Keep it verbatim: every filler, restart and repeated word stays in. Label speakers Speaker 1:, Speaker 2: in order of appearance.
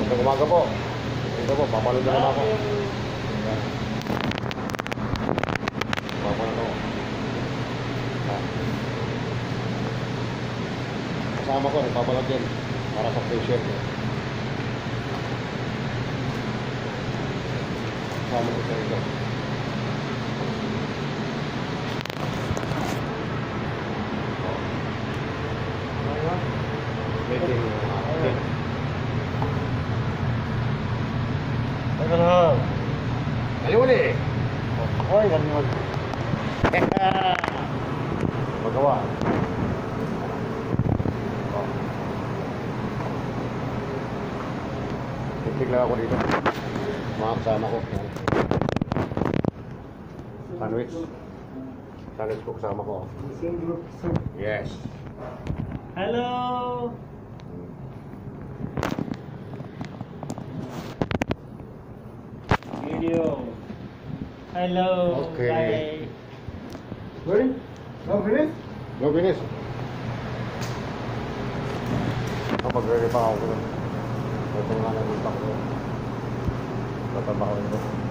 Speaker 1: Magandang umaga po. Ito po, papanood na naman ako. Papanood ako. Kasama ko, nagpapanood din. Para sa patient. Kasama ko sa ito. Meeting. Okay.
Speaker 2: Teka lang.
Speaker 1: Ayaw ulit.
Speaker 2: Ay, ganun.
Speaker 1: Magawa. Titig lang ako dito. Mga kasama ko. Sandwich. Sandwich ko kasama ko. Yes.
Speaker 2: Hello. Video. Hello.
Speaker 1: Okay.
Speaker 2: Bye. Ready? No finish?
Speaker 1: No finish. Kapag ready pa ako. Ito nga nang ipak ko. Tatrabaho nito.